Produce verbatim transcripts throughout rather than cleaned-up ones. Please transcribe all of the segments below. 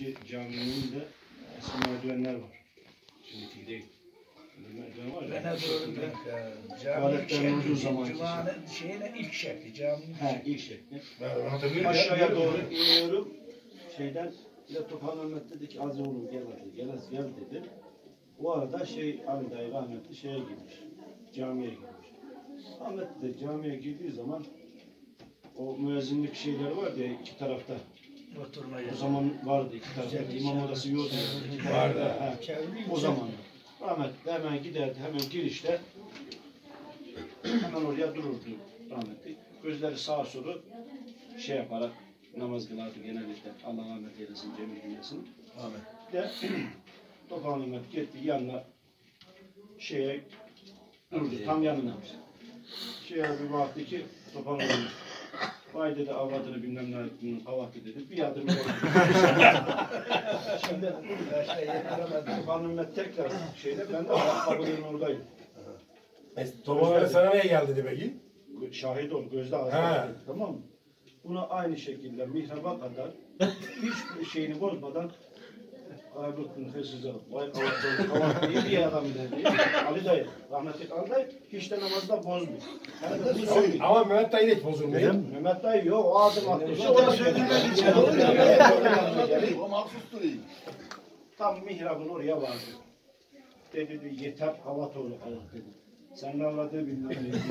eski caminin de eski merdivenler var. Şimdiki değil. Merdiven var ya. Ben de gördüm. Tuvaletlerin olduğu zaman. Cuma'nın şeyine ilk şekli. Caminin. He, ilk şekli. Ben hatırlıyorum. Aşağıya doğru iniyorum. Şeyden, bir de Topal Mehmet dedi ki az oğlum gel hadi, gel az gel dedi. O arada şey, Ali dayı rahmetli şeye girmiş. Camiye girmiş. Ahmet de camiye girdiği zaman o müezzinlik şeyler vardı ya iki tarafta. Oturma O zaman vardı iki tarafta. İmam odası yoktu. Vardı. He, o zaman. Rahmetli hemen giderdi, hemen girişte hemen oraya dururdu rahmetli. Gözleri sağa sola şey yaparak namaz kılardı genellikle. Allah rahmet eylesin, cemil cümlesini. Amin. De Topal Mehmet gitti yanına şeye durdu, tam yanına. Şeye bir baktı ki Topal Mehmet. Vay dedi avradını bilmem ne bunun kavaktı dedi. Bir adım oldu. Şimdi Topal Mehmet tekrar şeyde ben de ayakkabıların oradaydım. Topal sana neye geldi dedi peki? Şahit ol, gözde ağzına dedi, tamam mı? Buna aynı şekilde mihraba kadar hiçbir şeyini bozmadan Aybık'ın hırsızı, vay kavaktı, kavaktı iyi bir adam dedi. Ali dayı, rahmetli Ali dayı hiç de namazda bozmuyor. Yani Ama Mehmet dayı hiç bozulmuyor. Mehmet dayı yok, o adım attı. İşte ona söylediğinden için olur ya. O mahsustur iyi. Tam mihrabın oraya vardı. Dedi yeter hava doğru havat dedi. Sen ne avradığı bilmem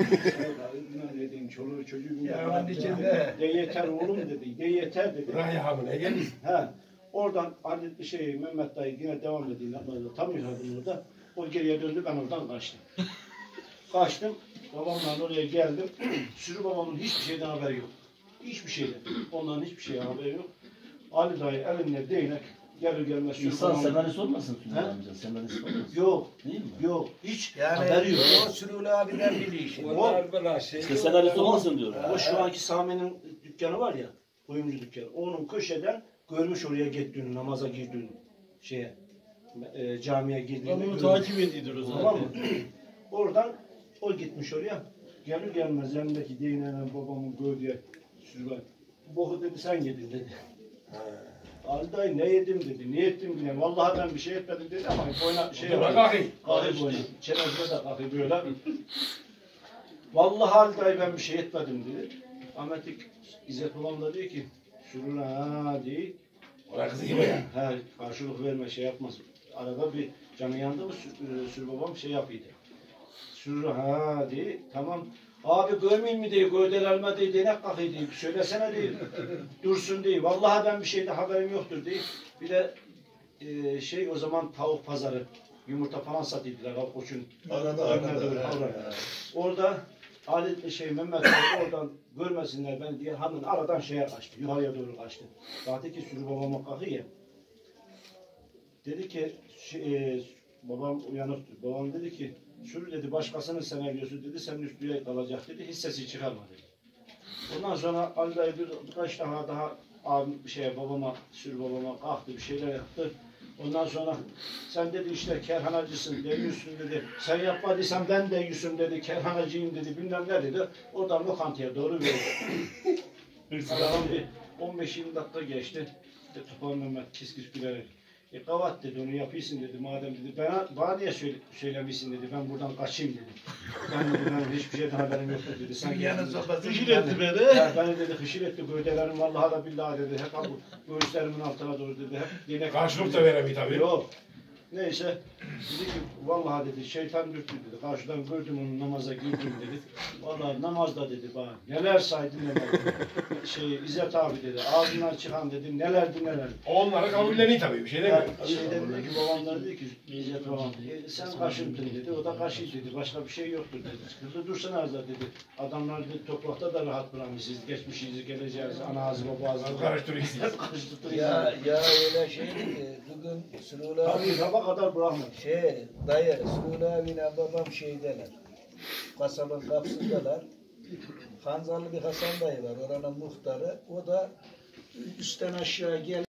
ne dedim, çoluğu çocuğu bilmem ne. De yeter oğlum dedi, de yeter dedi. Rahya hamile gelmiş. He. Oradan Ali şey Mehmet dayı yine devam edeyim yapmadı. Tam mihrabın orada. O geriye döndü, ben oradan kaçtım. Kaçtım. Babamla oraya geldim. Sürü babamın hiçbir şeyden haberi yok. Hiçbir şeyden. Onların hiçbir şeyden haberi yok. Ali dayı elinde değnek gelir gelmez sürü İnsan babamın... senarist olmasın Süleyman amca, senarist olmasın. Yok. Değil mi? Yok. Hiç Yani haberi yok. o Sürül abiden biliyor şimdi. O, İşte senarist olmasın diyorum. o şu anki Sami'nin dükkanı var ya, kuyumcu dükkanı. Onun köşeden görmüş oraya gittiğini, namaza girdiğini, şeye, e, camiye girdiğini. Onu takip ediyordur o Tamam mı? zaten. Oradan o gitmiş oraya. Gelir gelmez yanındaki değneğine babamın göğüye sürüver. Boku dedi sen yedin dedi. Ali dayı ne yedim dedi, ne ettim bilmiyorum. Vallahi ben bir şey etmedim dedi ama boyuna şey Dur var. bakayım. Kahve boyuna. Çenezde de kahve böyle. Vallahi Ali dayı ben bir şey etmedim dedi. Ahmetlik İzzet babam da diyor ki sürün ha değil. Ona kızı gibi ya. He, karşılık verme şey yapmaz. Arada bir canı yandı mı sür, sür babam şey yapıyordu. Sürün ha değil. Tamam. Abi görmeyeyim mi diye gövdelerime diye denek kakıyor diye. Söylesene diye. Dursun diye. Vallahi ben bir şeyde haberim yoktur diye. Bir de e, şey o zaman tavuk pazarı. Yumurta falan satıyordular. O koçun. Arada arada. Orada Ali şey Mehmet Ali oradan görmesinler ben diye hanın aradan şeye kaçtı. Yukarıya doğru kaçtı. Zaten ki sürü babama kalkıyor ya. Dedi ki şey, e, babam uyanıktı. Babam dedi ki sürü dedi başkasının senaryosu dedi senin üstüne kalacak dedi. Hissesi çıkarma dedi. Ondan sonra Ali dayı bir, birkaç daha daha abim şeye babama sürü babama kalktı bir şeyler yaptı. Ondan sonra sen dedi işte kerhanacısın demiyorsun dedi. Sen yapmadıysan ben de yüzüm dedi. Kerhanacıyım dedi. Bilmem ne dedi. Oradan lokantaya doğru verdi. Aradan bir on beş yirmi dakika geçti. İşte Topal Mehmet kis kis gülerek. E kavat dedi onu yapıyorsun dedi. Madem dedi bana, bana niye söyle, söylemişsin dedi. Ben buradan kaçayım dedi. Ben dedi ben hiçbir şeyden haberim yok dedi. Sen Dünyanın sopası Hışır gibi. etti beni. Ya beni dedi hışır etti gövdelerim vallahi da billahi dedi. Hep bu göğüslerimin altına doğru dedi. Hep yine Karşılık da veremiyor tabii. Yok. Neyse dedi ki vallahi dedi şeytan dürttü dedi. Karşıdan gördüm onu namaza girdim dedi. Vallahi namazda dedi bana. Neler saydın neler dedi. Şey İzzet abi dedi. Ağzından çıkan dedi. Nelerdi neler. Onlara kabulleniyor tabii bir şey demiyor. Ya, şey dedi ki babamlar dedi ki İzzet babam e, sen kaşıntın dedi. O da kaşı dedi. Başka bir şey yoktur dedi. Kızı dursun arza dedi. Adamlar dedi toprakta da rahat bırakmışsınız. Geçmişinizi geleceğinizi ana ağzı baba ağzı. Karıştırıyorsunuz. Hep karıştırtırız. Ya, ya öyle şey ki bugün Sürül abi Tabii sabah kadar bırakmadı. şey dayı Sürül abiyle babam şeydeler. Kasabın kapısındalar. Kanzalı bir Hasan dayı var oranın muhtarı. O da üstten aşağı gel.